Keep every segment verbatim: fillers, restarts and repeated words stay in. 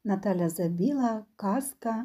Наталя Забіла, казка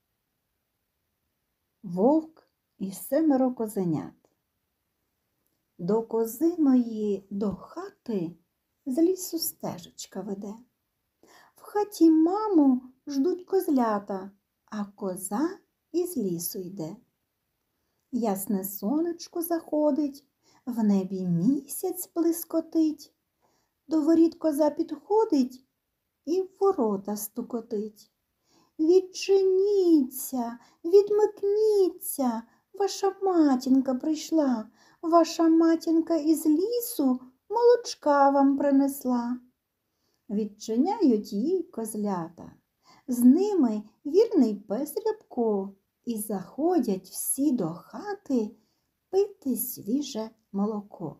«Вовк і семеро козенят». До козиної до хати з лісу стежечка веде. В хаті маму ждуть козлята, а коза із лісу йде. Ясне сонечко заходить, в небі місяць блискотить. До воріт коза підходить і в ворота стукотить. Відчиніться, відмикніться, ваша матінка прийшла, ваша матінка із лісу молочка вам принесла. Відчиняють їй козлята, з ними вірний пес Рябко, і заходять всі до хати пити свіже молоко.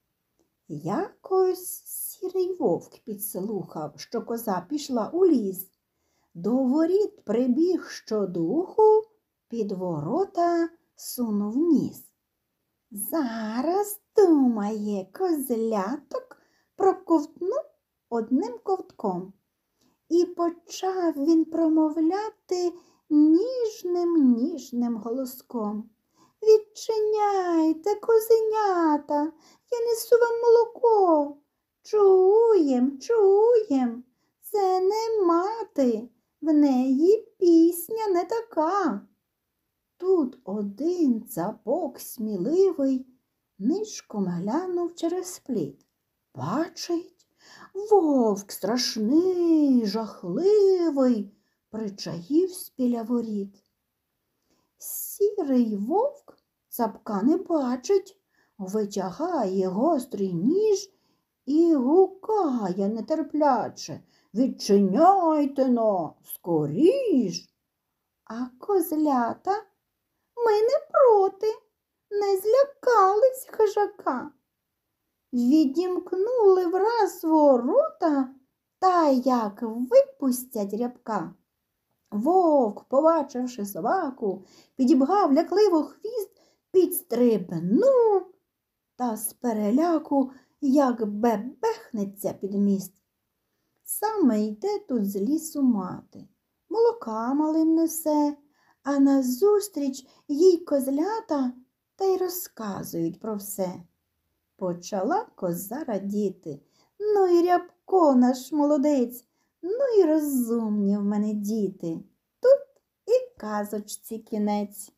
Якось сірий вовк підслухав, що коза пішла у ліс. До воріт прибіг щодуху, під ворота сунув ніс. Зараз, думає, козляток проковтну одним ковтком. І почав він промовляти ніжним, ніжним голоском. Відчиняйте, козенята, я несу вам молоко. Чуєм, чуєм, це не мати, в неї пісня не така. Тут один цапок сміливий нишком глянув через пліт. Бачить, вовк страшний, жахливий, причаївсь біля воріт. Сірий вовк цапка не бачить, витягає гострий ніж і гукає нетерпляче. Відчиняйте-но, скоріш. А козлята, ми не проти, не злякались хижака. Відімкнули враз ворота, та як випустять Рябка. Вовк, побачивши собаку, підібгав лякливо хвіст, підстрибнув та з переляку, як бебехнеться під міст. Саме йде тут з лісу мати, молока малим несе, а назустріч їй козлята та й розказують про все. Почала коза радіти. Ну і Рябко наш молодець, ну і розумні в мене діти. Тут і казочці кінець.